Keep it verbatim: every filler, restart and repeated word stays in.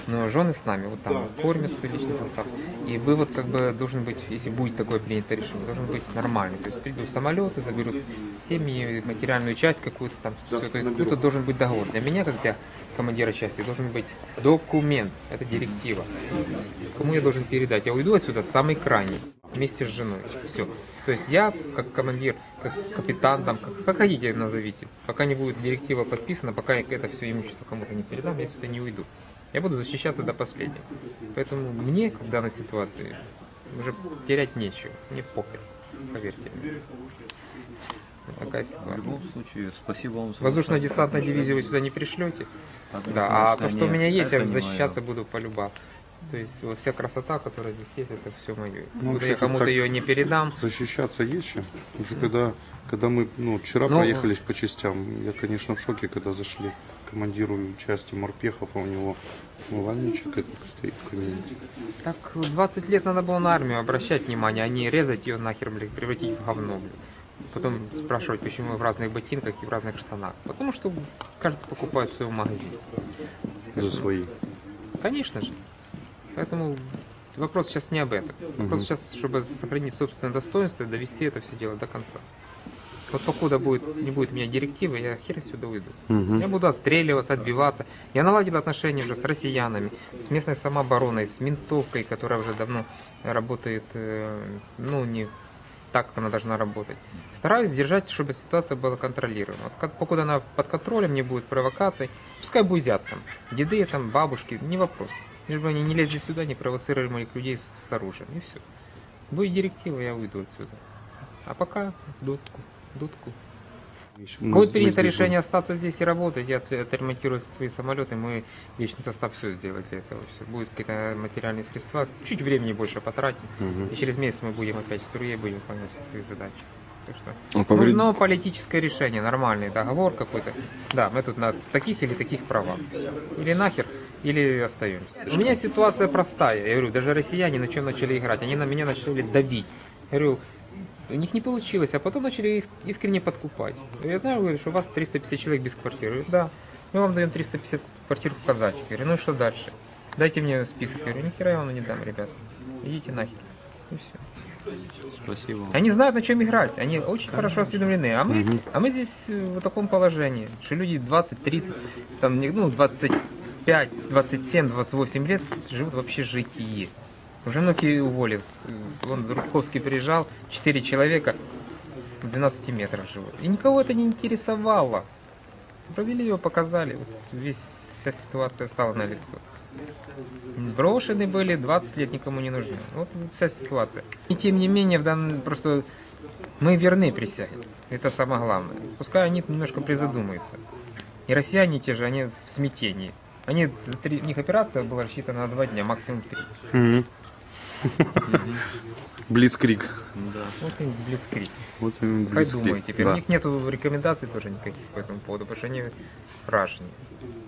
но жены с нами, вот там кормят личный состав. И вывод как бы должен быть, если будет такое принято решение, должен быть нормальный. То есть придут самолеты, заберут семьи, материальную часть какую-то там, все. То есть какой-то должен быть договор. Для меня, как для командира части, должен быть документ, это директива. Кому я должен передать? Я уйду отсюда самый крайний, вместе с женой. Все. То есть я, как командир, как капитан, там, как, как хотите назовите, пока не будет директива подписана, пока я это все имущество кому-то не передам, я сюда не уйду. Я буду защищаться до последнего. Поэтому мне, в данной ситуации, уже терять нечего. Мне похер, поверьте мне. Вот такая ситуация. В любом случае, спасибо вам. Воздушно-десантную дивизию вы сюда не пришлете. Да, а то, что у меня есть, я защищаться буду по-любому. То есть вот вся красота, которая здесь есть, это все мое. Ну, я кому-то ее не передам. Защищаться есть чем. Потому что когда, когда мы ну, вчера ну, проехались по частям, я, конечно, в шоке, когда зашли к командиру части морпехов, а у него умывальничек этот стоит в кабинете. Так двадцать лет надо было на армию обращать внимание, а не резать ее нахер, блин, превратить в говно, блин. Потом спрашивать, почему мы в разных ботинках и в разных штанах. Потому что каждый покупает в своем магазине. За свои. Конечно же. Поэтому вопрос сейчас не об этом. Вопрос угу. сейчас, чтобы сохранить собственное достоинство и довести это все дело до конца. Вот покуда будет, не будет у меня директивы, я хер сюда уйду. Угу. Я буду отстреливаться, отбиваться. Я наладил отношения уже с россиянами, с местной самообороной, с ментовкой, которая уже давно работает, ну, не так, как она должна работать. Стараюсь держать, чтобы ситуация была контролируема. Вот покуда она под контролем, не будет провокаций, пускай бузят там, деды, там, бабушки, не вопрос. Лишь бы они не лезли сюда, не провоцировали моих людей с, с оружием. И все. Будет директива, я уйду отсюда. А пока дудку, дудку. Будет принято решение остаться здесь и работать. Я отремонтирую свои самолеты, мой личный состав все сделает для этого. Все. Будут какие-то материальные средства, чуть времени больше потратим. Угу. И через месяц мы будем опять в струе, будем выполнять свои задачи. Так что ну, нужно политическое решение, нормальный договор какой-то. Да, мы тут на таких или таких правах. Или нахер, или остаемся. У меня ситуация простая. Я говорю, даже россияне на чем начали играть? Они на меня начали давить. Я говорю, у них не получилось, а потом начали искренне подкупать. Я знаю, говорю, что у вас триста пятьдесят человек без квартиры. Я говорю, да, мы вам даем триста пятьдесят квартир в казачке. Я говорю, ну и что дальше? Дайте мне список. Я говорю, нихера я вам не дам, ребят. Идите нахер. И все. Спасибо. Они знают, на чем играть, они очень Конечно. хорошо осведомлены, а мы, угу. а мы здесь в таком положении, что люди двадцать, тридцать, там, ну, двадцать пять, двадцать семь, двадцать восемь лет живут в общежитии. Уже многие уволились. Вон Рудковский приезжал, четыре человека в двенадцати метрах живут. И никого это не интересовало. Провели его, показали, вот весь, вся ситуация стала налицо. Брошены были, двадцать лет никому не нужны. Вот вся ситуация. И тем не менее, в данном, просто мы верны присяге. Это самое главное. Пускай они немножко призадумаются. И россияне те же, они в смятении. Они, за три, у них операция была рассчитана на два дня, максимум три. Блицкриг. Вот им блицкриг. Вот им блицкриг. Подумай теперь. У них нету рекомендаций тоже никаких по этому поводу, потому что они вражние.